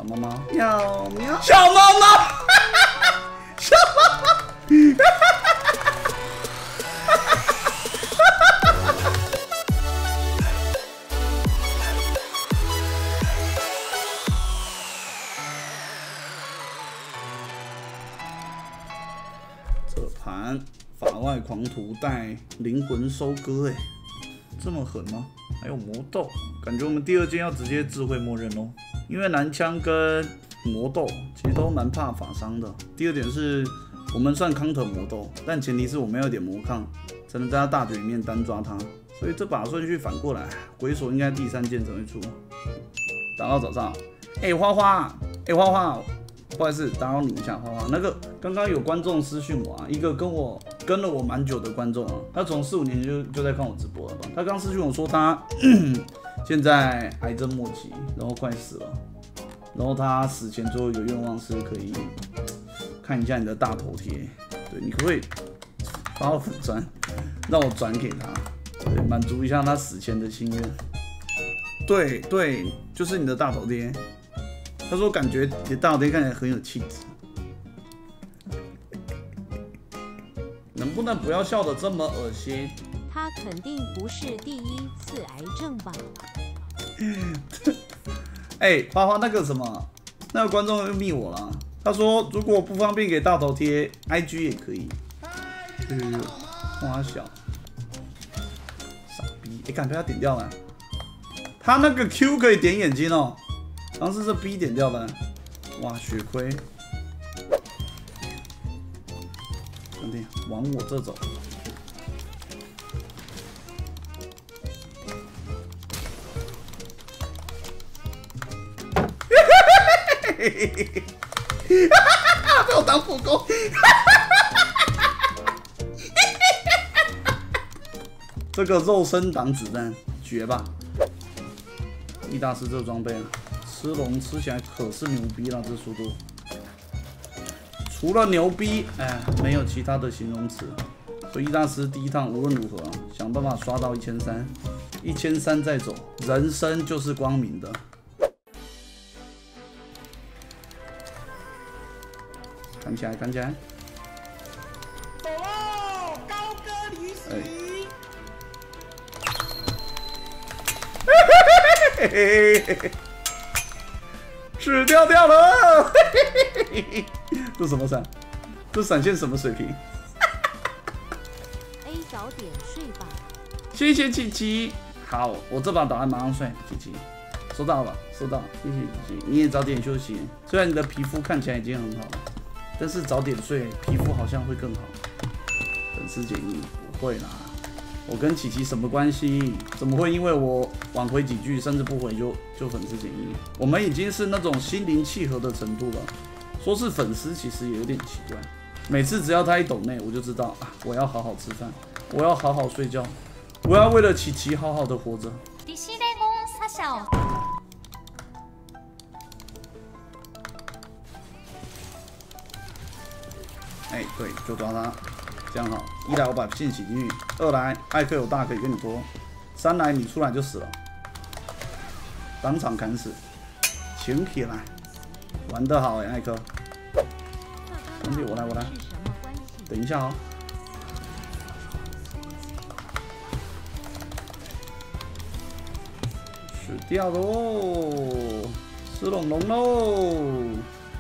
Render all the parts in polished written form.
猫猫，喵喵，小猫猫，小猫猫。这盘法外狂徒带灵魂收割，这么狠吗？还有魔斗，感觉我们第二件要直接智慧默认咯，因为男枪跟魔斗其实都蛮怕法伤的。第二点是我们算 counter 魔斗，但前提是我们要有点魔抗，才能在他大卷里面单抓他。所以这把顺序反过来，鬼锁应该第3件才会出。打到早上，花花，花花。不好意思，打扰你一下，花花。那个刚刚有观众私讯我啊，一个跟了我蛮久的观众啊，他从4、5年就在看我直播了吧？他刚私讯我说他现在癌症末期，然后快死了，然后他死前最后有愿望是可以看一下你的大头贴，对，你可不可以发我粉专，让我转给他，对，满足一下他死前的心愿。对对，就是你的大头贴。他说：“感觉你的大头贴看起来很有气质，能不能不要笑得这么恶心？” 他肯定不是第1次癌症吧？ 花花那个什么，那个观众又密我了。他说如果不方便给大头贴 ，IG 也可以。花小，傻逼！敢被他点掉了。他那个 Q 可以点眼睛哦。好像是这 B 点掉的，哇，血亏！兄弟，往我这走。被我当副攻！这个肉身挡子弹，绝吧！易大师这个装备啊。吃龙吃起来可是牛逼了，这速度。除了牛逼，没有其他的形容词。所以易大师第一趟无论如何想办法刷到1300，1300再走，人生就是光明的。看起来，看起来。 哦，高歌离席。 嘿嘿嘿嘿。死掉了！这什么闪？这闪现什么水平 ？A 早点睡吧。 谢谢琪琪。好，我这把打完马上睡。琪琪，收到了，收到了。谢谢琪琪，你也早点休息。虽然你的皮肤看起来已经很好了，但是早点睡，皮肤好像会更好。粉丝建议不会啦。我跟琪琪什么关系？怎么会因为我晚回几句，甚至不回就粉丝减一？我们已经是那种心灵契合的程度了。说是粉丝，其实也有点奇怪。每次只要他一抖内，我就知道啊，我要好好吃饭，我要好好睡觉，我要为了琪琪好好的活着。 你是在讲啥小？ 对，就抓他。这样好，一来我把线洗进去，二来艾克有大可以跟你拖，三来你出来就死了，当场砍死，请起来，玩得好艾克，兄弟我来，等一下哦，死掉喽，吃龙龙喽。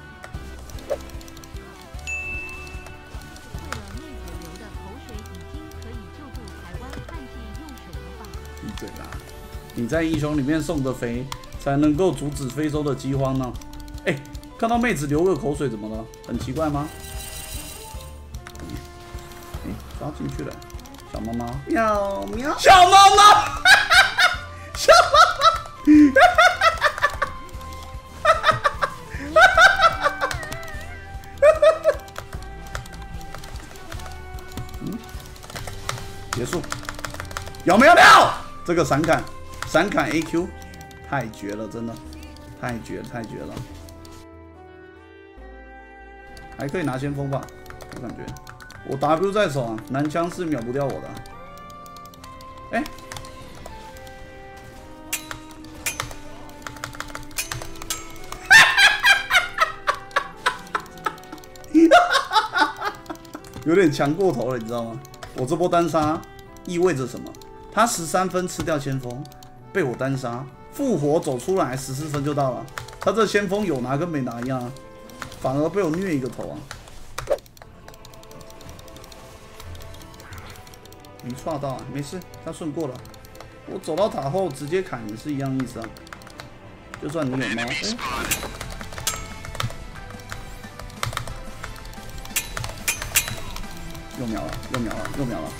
对啦，你在英雄里面送的肥，才能够阻止非洲的饥荒呢。看到妹子流个口水怎么了？很奇怪吗？抓进去了，小猫猫，喵喵，小猫猫，小猫猫，结束，有没有料？这个闪砍 AQ 太绝了，真的太绝了！还可以拿先锋吧，我感觉我 W 在手啊，男枪是秒不掉我的。 有点强过头了，你知道吗？我这波单杀意味着什么？他13分吃掉先锋，被我单杀，复活走出来14分就到了。他这先锋有拿跟没拿一样啊，反而被我虐一个头啊！没刷到啊，没事，他顺过了。我走到塔后直接砍也是一样意思啊。就算你有猫，又秒了，又秒了，又秒了！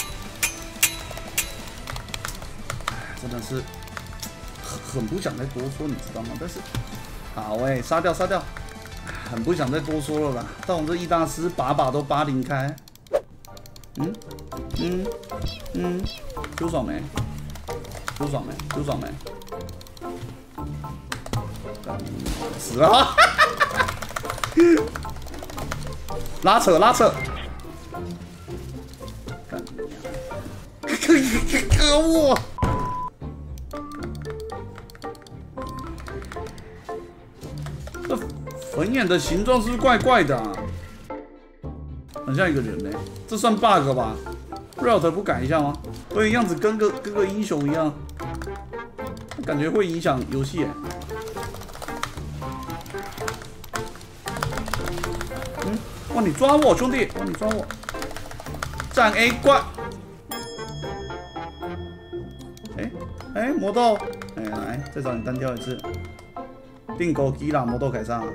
真的是很不想再多说，你知道吗？但是好杀掉杀掉，很不想再多说了啦。但我这易大师把都80开，丢爽没？丢爽没？丢爽没？死了！拉扯拉扯！可恶！这粉眼的形状是不是怪怪的啊？很像一个人呢，这算 bug 吧 ？Riot 不改一下吗？所以样子跟个英雄一样，感觉会影响游戏。哇，你抓我，兄弟！哇，你抓我！站 A 怪。魔豆，来，再找你单挑一次。定狗机啦，魔豆凯撒。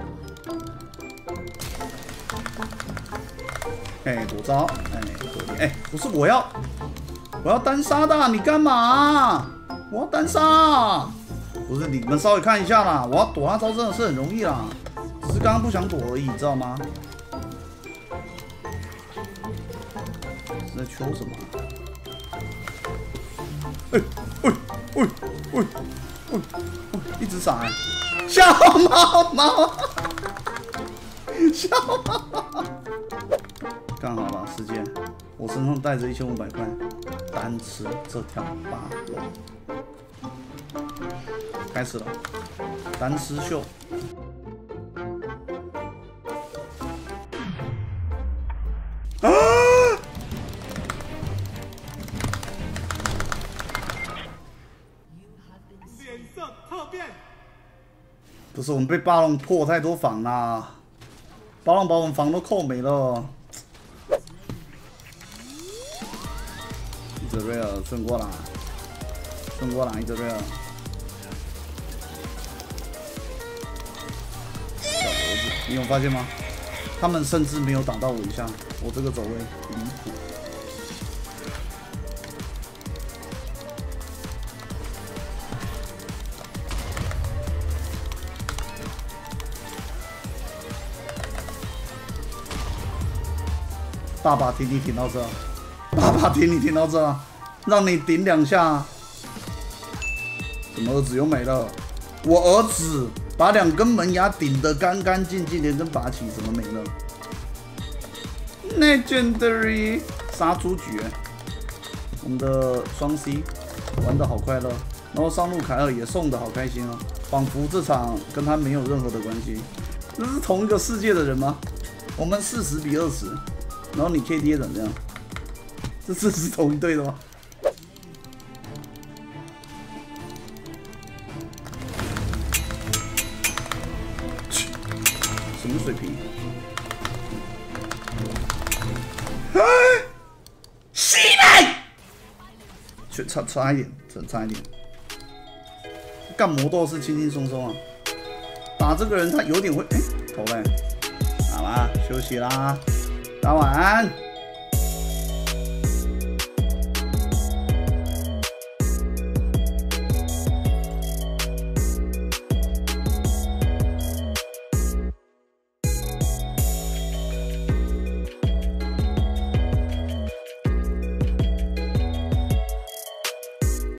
躲招，不是我要单杀的，你干嘛？我要单杀，不是你们稍微看一下啦，我要躲他招真的是很容易啦，只是刚刚不想躲而已，知道吗？是在求什么？一直闪，小猫，小猫，刚好了，时间，我身上带着1500块，单吃这条8楼，开始了，单吃秀。不是我们被巴龙破太多防啦，巴龙把我们防都扣没了。一直瑞尔顺过啦，一直瑞尔。小猴子，你有发现吗？他们甚至没有挡到我一下，我这个走位离谱。爸爸挺你挺到这，爸爸挺你挺到这，让你顶2下，怎么儿子又没了？我儿子把2根门牙顶得干干净净，连根拔起，怎么没了 ？Legendary 杀猪局，我们的双 C 玩得好快乐，然后上路凯尔也送得好开心哦，仿佛这场跟他没有任何的关系。这是同一个世界的人吗？我们40比20。然后你 KD 怎么样？这是同一队的吗？什么水平？西北，去差一点，差一点。干魔斗是轻轻松松啊，打这个人他有点会头嘞。好啦，休息啦。大家晚安。